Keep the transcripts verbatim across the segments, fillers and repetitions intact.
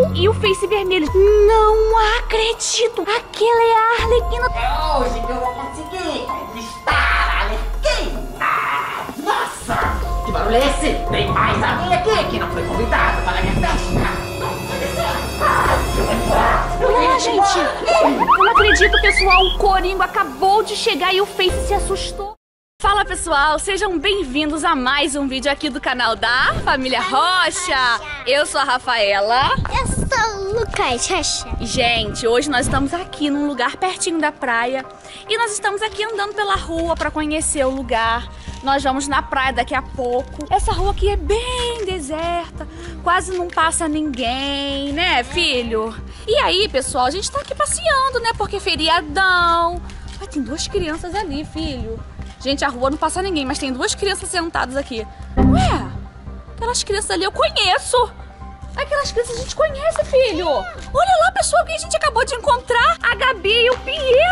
Blue e o Face vermelho. Não acredito! Aquela é a Arlequina. É hoje que eu vou conseguir conquistar a Arlequina. Nossa, que barulho é esse? Tem mais alguém aqui que não foi convidado para a minha festa? Olha, gente, eu não acredito, pessoal, o Coringo acabou de chegar e o Face se assustou. Fala, pessoal, sejam bem-vindos a mais um vídeo aqui do canal da Família Rocha. Eu sou a Rafaela. Eu sou o Lucas Rocha. Gente, hoje nós estamos aqui num lugar pertinho da praia e nós estamos aqui andando pela rua para conhecer o lugar. Nós vamos na praia daqui a pouco. Essa rua aqui é bem deserta, quase não passa ninguém, né, filho? E aí, pessoal, a gente tá aqui passeando, né, porque é feriadão. Ai, tem duas crianças ali, filho. Gente, a rua não passa ninguém, mas tem duas crianças sentadas aqui. Ué, aquelas crianças ali eu conheço. Aquelas crianças a gente conhece, filho. Olha lá, pessoal, quem a gente acabou de encontrar. A Gabi e o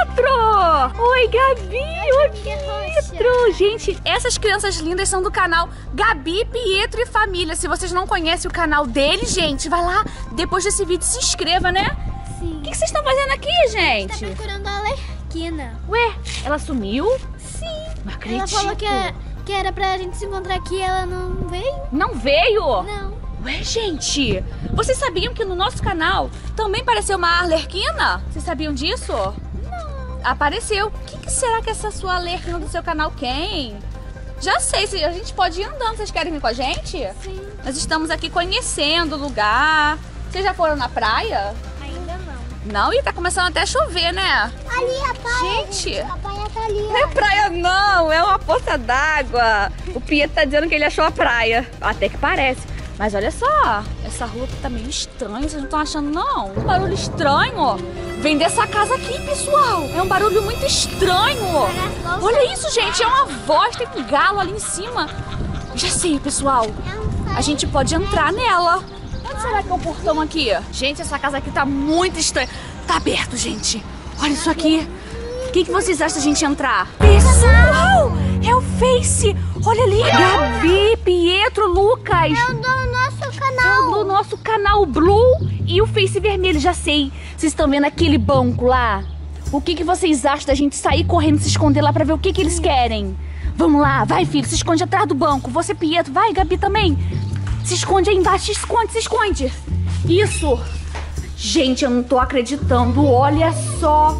Pietro. Oi, Gabi. Oi, Pietro. Gente, essas crianças lindas são do canal Gabi, Pietro e Família. Se vocês não conhecem o canal deles, gente, vai lá, depois desse vídeo se inscreva, né? Sim. O que vocês estão fazendo aqui, gente? Tá procurando a Arlequina. Ué, ela sumiu? Sim. Não acredito. Ela falou que, é, que era pra gente se encontrar aqui, ela não veio? Não veio? Não. Ué, gente, vocês sabiam que no nosso canal também apareceu uma Arlequina? Vocês sabiam disso? Não. Apareceu. O que, que será que essa sua Arlequina do seu canal quem? Já sei, se a gente pode ir andando. Vocês querem vir com a gente? Sim. Nós estamos aqui conhecendo o lugar. Vocês já foram na praia? Ainda não. Não? E tá começando até a chover, né? Ali a praia. Gente. A praia tá ali. Não é praia não, é uma poça d'água. O Pietro tá dizendo que ele achou a praia. Até que parece. Mas olha só, essa rua aqui tá meio estranha, vocês não estão achando não? Um barulho estranho. Vem dessa casa aqui, pessoal. É um barulho muito estranho. Olha isso, gente, é uma voz, tem um galo ali em cima. Já sei, pessoal, a gente pode entrar nela. Onde será que é o portão aqui? Gente, essa casa aqui tá muito estranha. Tá aberto, gente. Olha isso aqui. O que, que vocês acham da gente entrar? Pessoal, é o Face. Olha ali, Gabi, Pietro, Lucas. É o do nosso É o canal. do nosso canal Blue e o Face vermelho, já sei. Vocês estão vendo aquele banco lá? O que, que vocês acham da gente sair correndo, se esconder lá pra ver o que, que eles querem? Vamos lá, vai, filho, se esconde atrás do banco. Você, Pietro, vai, Gabi também. Se esconde aí embaixo, se esconde, se esconde. Isso. Gente, eu não tô acreditando, olha só.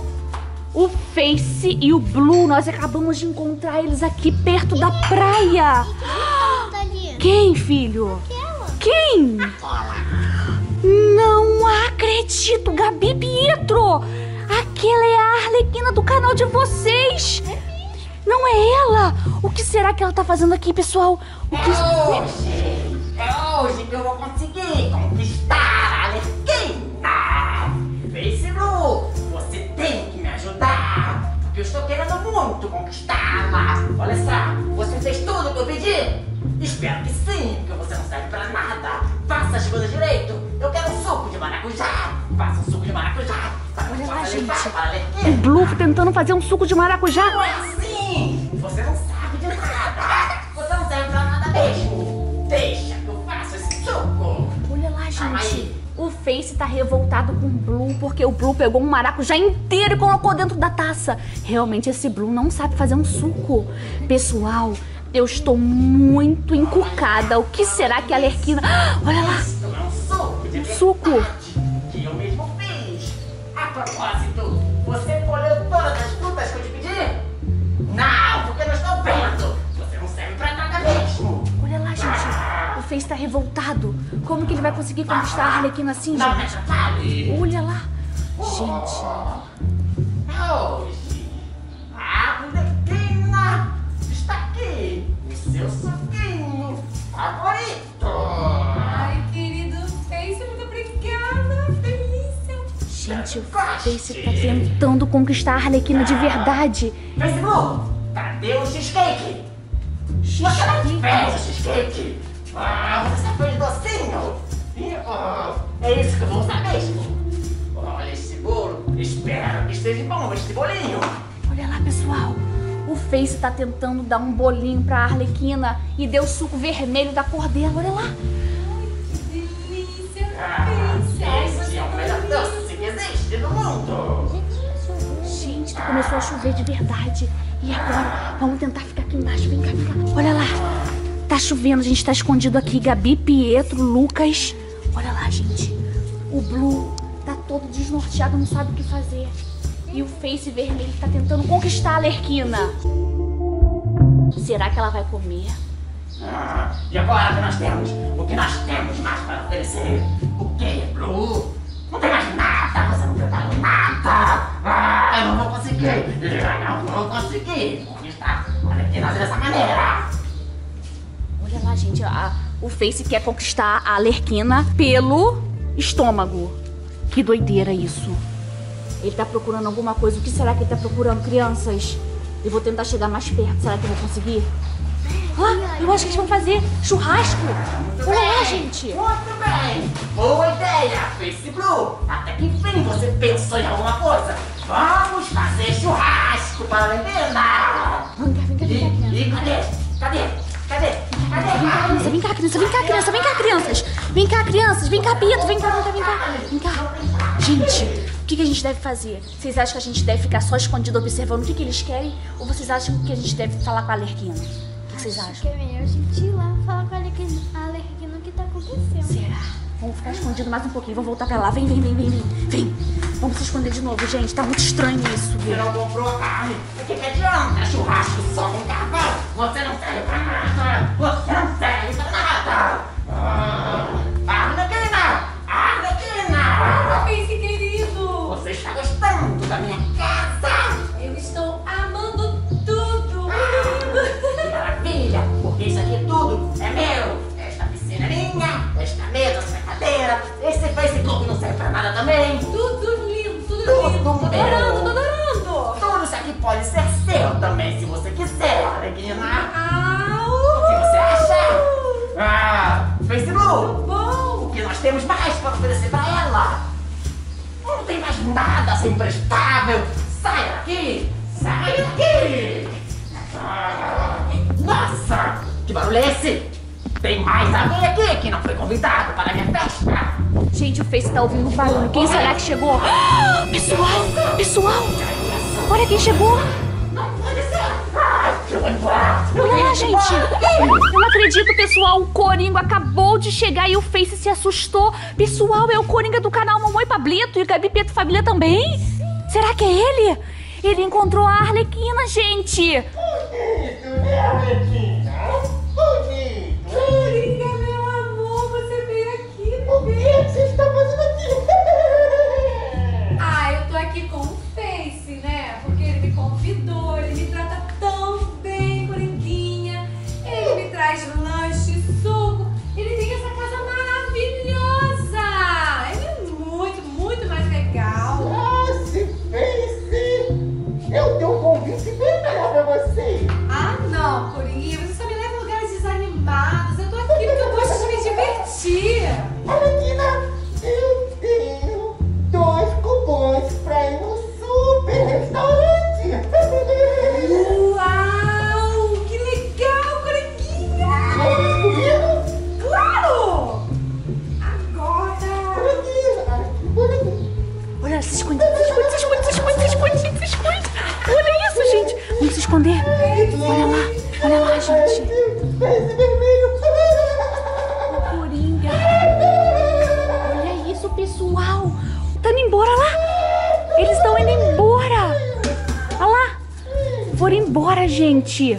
O Face e o Blue, nós acabamos de encontrar eles aqui perto da praia. Tá ali. Quem, filho? Aquela. Quem? Não acredito, Gabi e Pietro. Aquela é a Arlequina do canal de vocês. Não é ela? O que será que ela tá fazendo aqui, pessoal? O que... É hoje, é hoje que eu vou conseguir conquistar a Arlequina. Face Blue, você tem que me ajudar, porque eu estou querendo muito conquistá-la. Olha só, você fez tudo o que eu pedi? Espero que sim, porque você não serve pra nada. Faça as coisas direito. Eu quero um suco de maracujá. Faça um suco de maracujá. Olha lá, gente. Para a O Arlequina. Blue tentando fazer um suco de maracujá. Não é assim! Você não sabe de nada! Você não serve pra nada mesmo! Deixa que eu faço esse suco! Olha lá, Calma gente. aí. O Face tá revoltado com o Blue porque o Blue pegou um maracujá inteiro e colocou dentro da taça. Realmente esse Blue não sabe fazer um suco. Pessoal, eu estou muito encucada. O que será que a Arlequina... Olha lá. Isso é um suco de Um suco. verdade que eu mesmo fiz! A propósito, você colheu todas as frutas que eu te pedi? Não, porque não estou vendo! Você não serve pra nada mesmo! Olha lá, gente. O Face tá revoltado. Como que ele vai conseguir conquistar a Arlequina assim, Não me gente? atrapalhe! Olha lá. Gente. Hoje, a Arlequina está aqui, o seu suquinho favorito. Ai, querido Face, muito obrigada. Delícia. Gente, o Face tá tentando conquistar a Arlequina de verdade. Face Blue, cadê o cheesecake? Você não fez o cheesecake? Ah, você só fez docinho. E, ah, é isso que eu vou usar mesmo. Olha esse bolo, espero que esteja bom esse bolinho. Olha lá, pessoal. O Face tá tentando dar um bolinho pra Arlequina e deu suco vermelho da cor dela. Olha lá. Ai, que delícia, Ah, Face. Começou a chover de verdade. E agora? Vamos tentar ficar aqui embaixo. Vem cá, vem cá. Olha lá. Tá chovendo, a gente tá escondido aqui. Gabi, Pietro, Lucas. Olha lá, gente. O Blue tá todo desnorteado, não sabe o que fazer. E o Face vermelho tá tentando conquistar a Arlequina. Será que ela vai comer? Ah, e agora que nós temos? O que nós temos mais para oferecer? O que, Blue? Não tem mais nada, você não preparou nada. Ah, eu não vou conseguir. Eu não vou conseguir conquistar a Arlequina dessa maneira. Olha lá, gente. A, o Face quer conquistar a Arlequina pelo estômago. Que doideira isso. Ele tá procurando alguma coisa. O que será que ele tá procurando, crianças? Eu vou tentar chegar mais perto. Será que eu vou conseguir? Ah, eu acho que eles vão fazer churrasco. Muito Olha lá, bem, gente. Muito bem. Boa ideia, Face Blue. Até que enfim você pensou em alguma coisa. Vamos fazer churrasco para a Arlequina. Vem cá, vem cá, vem cá, criança. E, e cadê? Cadê? Cadê? Cadê? Vem cá, criança, vem cá, criança, vem cá, crianças. Vem cá, crianças, vem cá, Pietro, vem cá, vem cá, vem cá. Vem cá. Gente, o que, que a gente deve fazer? Vocês acham que a gente deve ficar só escondido observando o que, que eles querem? Ou vocês acham que a gente deve falar com a Arlequina? O que vocês Acho acham? que é melhor a gente ir lá falar com a Arlequina, a Arlequina o que tá acontecendo. Será? Vamos ficar escondido mais um pouquinho, vamos voltar pra lá. Vem, vem, vem, vem, vem. Vem. Vamos se esconder de novo, gente. Tá muito estranho isso, Você viu? não comprou a carne. O que, que adianta? Churrasco só com carvão. Você não serve pra nada. Você não serve pra nada. Ah, Arlequina! Arlequina! Face querido! Você está gostando da minha casa? Eu estou amando tudo! Que maravilha! Porque isso aqui tudo é meu. Esta piscina é minha. Esta mesa, esta cadeira. Esse Facebook não serve pra nada também. Tudo lindo, tudo Tudo lindo! Tô meu. adorando, tô adorando! Tudo isso aqui pode ser seu também, se você quiser, Arlequina. Au! O que você acha? Ah, Facebook! Bom! O que nós temos mais para oferecer para ela? Não tem mais nada a ser imprestável. Sai daqui! Sai daqui! Ah, nossa! Que barulho é esse? Tem mais alguém aqui que não foi convidado para a minha festa? Gente, o Face tá ouvindo barulho. Quem será que chegou? Ah, pessoal! Pessoal! Olha quem chegou! Não pode ser! Ai, eu vou embora! Eu Olha tenho lá, que ir gente! embora. Eu não acredito, pessoal! O Coringa acabou de chegar e o Face se assustou. Pessoal, é o Coringa do canal Mamãe Pablito e o Gabi Pietro Família também? Será que é ele? Ele encontrou a Arlequina, gente! Coringa, meu amor, você veio aqui, O que você está fazendo aqui? Ah, eu tô aqui com o Face, né? Porque ele me convidou, ele me trata tão bem, Coringuinha. Ele me traz lanche, suco. Ele tem essa casa maravilhosa. Ele é muito, muito mais legal. Ah, se fez! Eu tenho um convite bem melhor pra você! Ah, não, Coringuinha, você só me leva a lugares desanimados. Eu tô aqui porque eu gosto de me divertir. Arlequina, eu tenho dois cupons pra ir no super restaurante! Uau, que legal, Coringuinha. Vamos comigo? Claro! Agora! Arlequina, olha aqui! Olha, se esconde, se esconde, se esconde, se esconde, se esconde, gente, se esconde! Olha isso, gente! Vamos se esconder! Olha lá, olha lá, gente! Esse vermelho! O Coringa! Olha isso, pessoal! Tá indo embora lá! Eles estão indo embora! Olha lá! Foram embora, gente!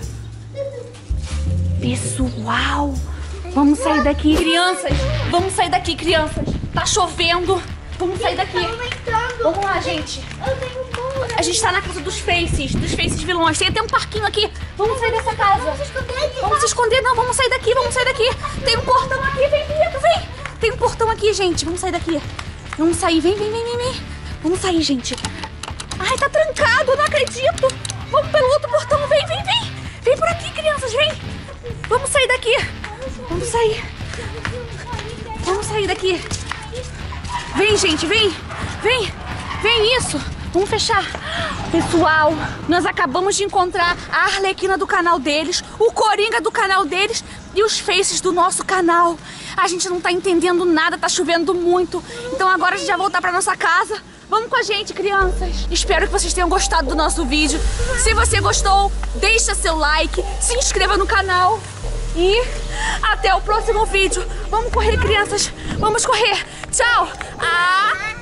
Pessoal! Vamos sair daqui, crianças! Vamos sair daqui, crianças! Tá chovendo! Vamos sair daqui! entrando. Vamos lá, gente! Eu tenho bola. A gente tá na casa dos Faces, dos Faces vilões. Tem até um parquinho aqui. Vamos sair dessa casa. Vamos se esconder aqui. Vamos se esconder, não. Vamos sair daqui, vamos sair daqui. Tem um portão aqui, vem, Pietro, vem. Tem um portão aqui, gente. Vamos sair daqui. Vamos sair, vem, vem, vem, vem, vem. Vamos sair, gente. Ai, tá trancado, não acredito. Vamos pelo outro portão, vem, vem, vem. Vem por aqui, crianças, vem. Vamos sair daqui. Vamos sair. Vamos sair daqui. Vem, gente, vem. Vem, vem, isso. Vamos fechar. Pessoal, nós acabamos de encontrar a Arlequina do canal deles, o Coringa do canal deles e os Faces do nosso canal. A gente não tá entendendo nada, tá chovendo muito. Então agora a gente vai voltar pra nossa casa. Vamos com a gente, crianças. Espero que vocês tenham gostado do nosso vídeo. Se você gostou, deixa seu like, se inscreva no canal. E até o próximo vídeo. Vamos correr, crianças. Vamos correr. Tchau. Ah...